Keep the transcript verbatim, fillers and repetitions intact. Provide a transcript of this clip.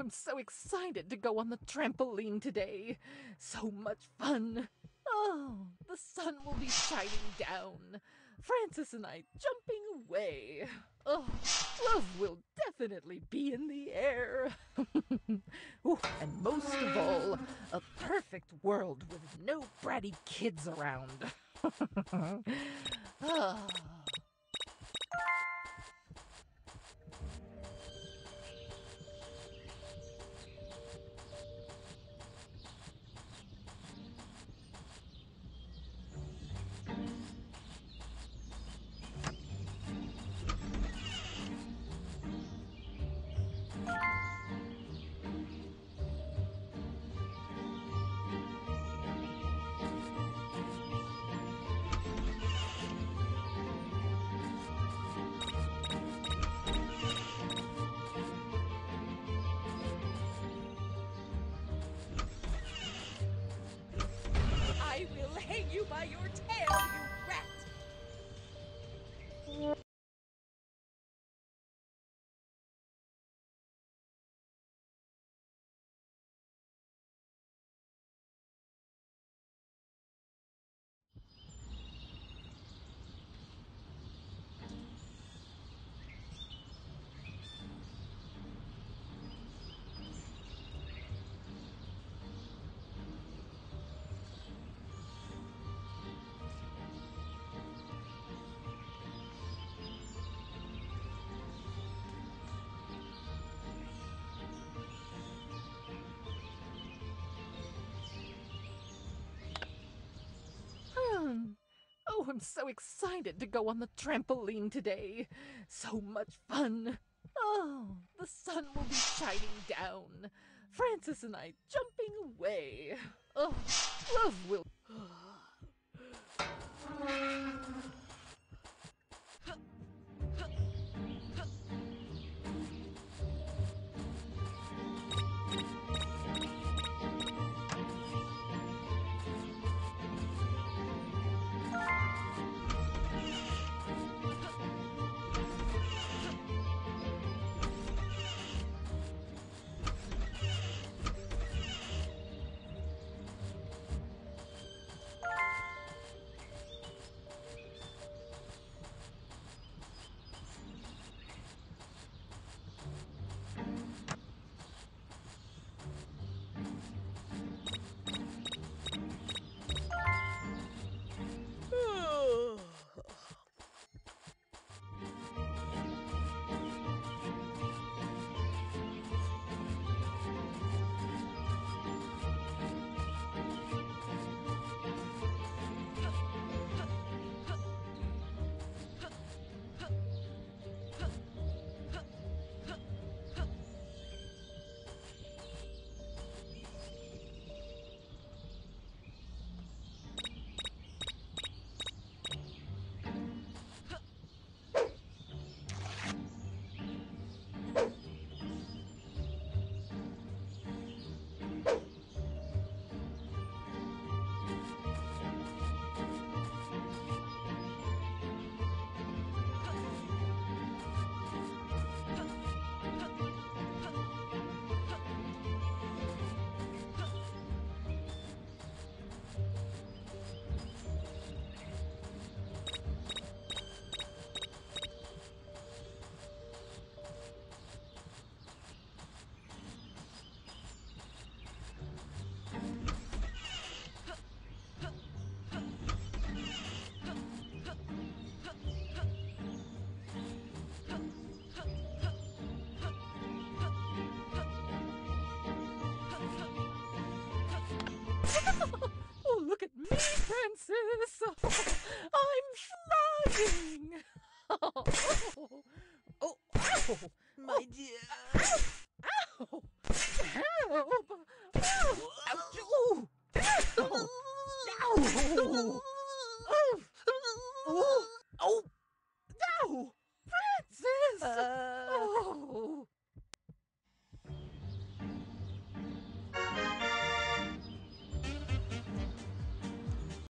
I'm so excited to go on the trampoline today. So much fun. Oh, the sun will be shining down. Francis and I jumping away. Oh, love will definitely be in the air. Ooh, and most of all, a perfect world with no bratty kids around. Ah. I will hang you by your tail, you rat! Hmm. Oh, I'm so excited to go on the trampoline today. So much fun. Oh, the sun will be shining down. Francis and I jumping away. Oh, love will... Oh, look at me, Francis! I'm flying! Oh, oh, oh, My dear,